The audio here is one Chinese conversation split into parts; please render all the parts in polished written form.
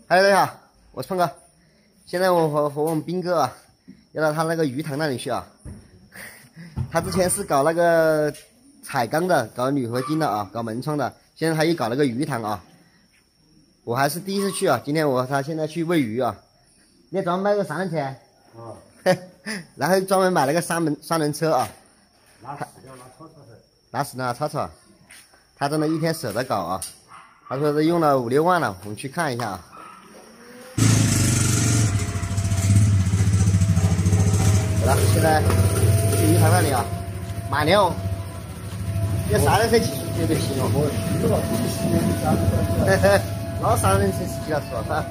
嗨，大家好，我是胖哥。现在我和我们兵哥啊，要到他那个鱼塘那里去啊。他之前是搞那个彩钢的，搞铝合金的啊，搞门窗的。现在他又搞了个鱼塘啊。我还是第一次去啊。今天我和他现在去喂鱼啊。你专门买个3轮车啊？然后专门买了个三轮车啊。拿屎拿草草。他真的一天舍得搞啊。他说这用了5、6万了，我们去看一下啊。好了，现在去鱼塘那里啊，买牛，这3轮车技术绝对行哦。老3轮车司机了是吧？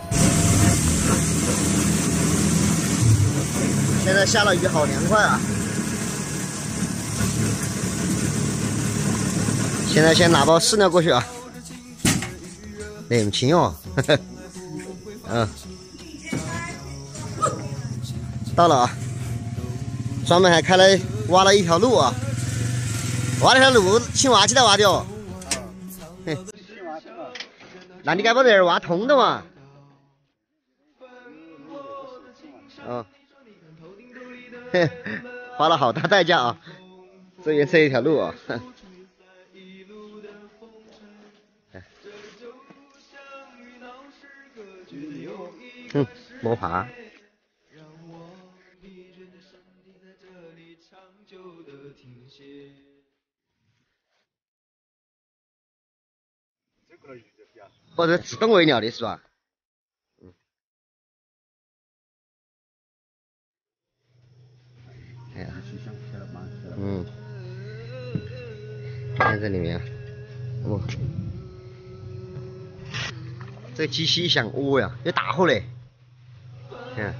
现在下了雨，好凉快啊！现在先拿包饲料过去啊，冷清哦，到了啊。专门还挖了一条路啊，挖了条路，请挖起来挖的哦。那你该把这儿挖通的嘛？哦，花了好大代价啊，这也是一条路啊。莫怕。哦，这自动喂鸟的是吧？哎呀，看这里面，哦，这个机器一响，哦呀，有大火嘞，看。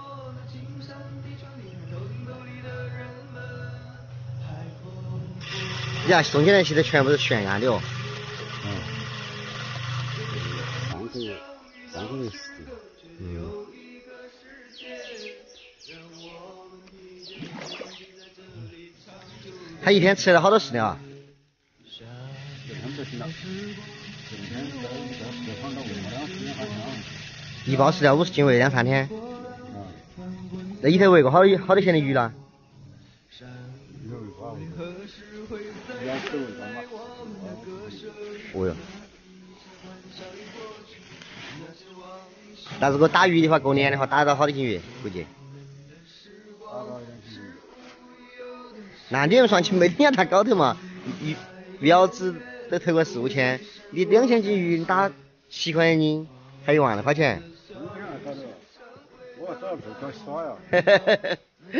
呀，中间那些的全部是悬崖的哦。3个月时间。他一天吃了好多饲料啊？一包饲料50斤，喂2、3天。那一头喂过好多钱的鱼了？哦哟。那如果打鱼的话，过年的话打到好多斤鱼，估计。那你们算起没人家他高头嘛？标子都投个4、5千，你2000斤鱼打7块钱斤，才1万多块钱。我找不着耍呀。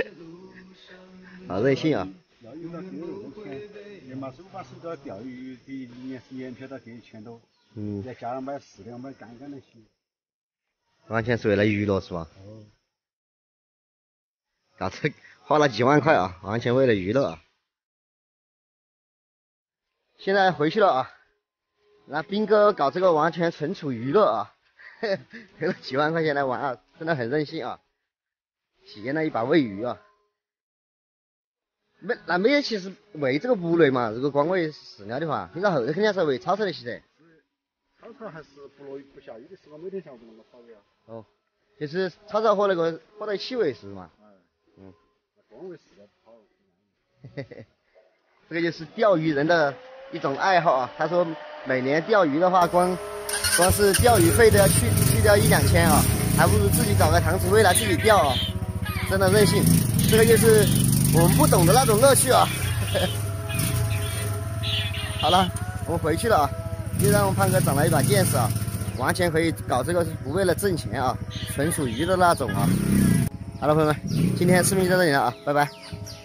好任性啊！年5、8手到钓鱼比年票到给1000多。再加上买饲料买干那些。完全是为了娱乐是吧？搞这花了几万块啊，完全为了娱乐啊！现在回去了啊，那兵哥搞这个完全纯属娱乐啊，赔了几万块钱来玩啊，真的很任性啊，体验了一把喂鱼啊。没有，其实喂这个不累嘛，如果光喂饲料的话，你到后头肯定是喂草草那些的。草草还是不下雨的时候，每天下午那么跑的呀。哦，就是草草和那个和在一起喂是嘛？光喂饲料不好。这个就是钓鱼人的一种爱好啊。他说每年钓鱼的话，光是钓鱼费都要去掉1、2千啊，还不如自己找个塘子喂来自己钓啊，真的任性。这个就是我们不懂的那种乐趣啊。好了，我们回去了啊。又让胖哥长了一把见识啊，完全可以搞这个是不为了挣钱啊，纯属娱乐那种啊。好了，朋友们，今天视频就到这里了啊，拜拜。